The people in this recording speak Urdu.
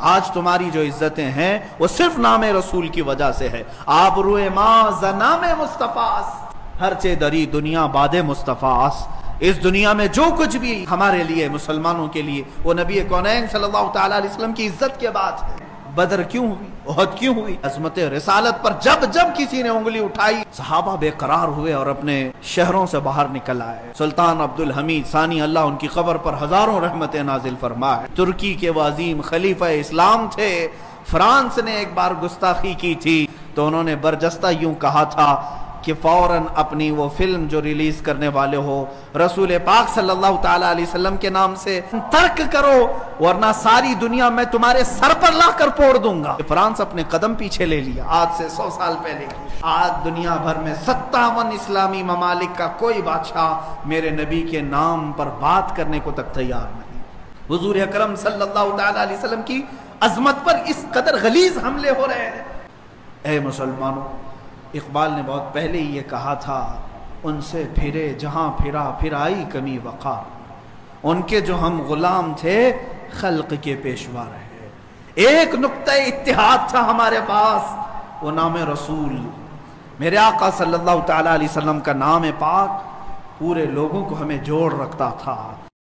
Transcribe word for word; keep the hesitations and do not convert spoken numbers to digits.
آج تمہاری جو عزتیں ہیں وہ صرف نام رسول کی وجہ سے ہے. آپ روئے ماں زنام مصطفیٰ ہر چے دری دنیا باد مصطفیٰ. اس دنیا میں جو کچھ بھی ہمارے لیے مسلمانوں کے لیے وہ نبی کونین صلی اللہ تعالیٰ علیہ وسلم کی عزت کے بعد ہے. بدر کیوں ہوئی, احد کیوں ہوئی, عظمت رسالت پر جب جب کسی نے انگلی اٹھائی صحابہ بے قرار ہوئے اور اپنے شہروں سے باہر نکل آئے. سلطان عبدالحمید ثانی اللہ ان کی قبر پر ہزاروں رحمتیں نازل فرمائے. ترکی کے وہ عظیم خلیفہ اسلام تھے. فرانس نے ایک بار گستاخی کی تھی تو انہوں نے برجستہ یوں کہا تھا کہ فوراً اپنی وہ فلم جو ریلیز کرنے والے ہو رسول پاک صلی اللہ تعالیٰ علیہ وسلم کے نام سے ترک کرو ورنہ ساری دنیا میں تمہارے سر پر لا کر پھوڑ دوں گا. فرانس اپنے قدم پیچھے لے لیا آج سے سو سال پہلے. آج دنیا بھر میں ستاون اسلامی ممالک کا کوئی بادشاہ میرے نبی کے نام پر بات کرنے کو تک تیار نہیں. حضور اکرم صلی اللہ تعالیٰ علیہ وسلم کی عظمت پر اس قدر غلیظ حملے ہو رہے ہیں. اے مسلمانوں, اقبال نے بہت پہلے ہی یہ کہا تھا ان سے پھرے جہاں پھرا پھر آئی کمی وقار. ان کے جو ہم غلام تھے خلق کے پیشوا رہے. ایک نقطہ اتحاد تھا ہمارے پاس, وہ نام رسول. میرے آقا صلی اللہ تعالیٰ علیہ وسلم کا نام پاک پورے لوگوں کو ہمیں جوڑ رکھتا تھا.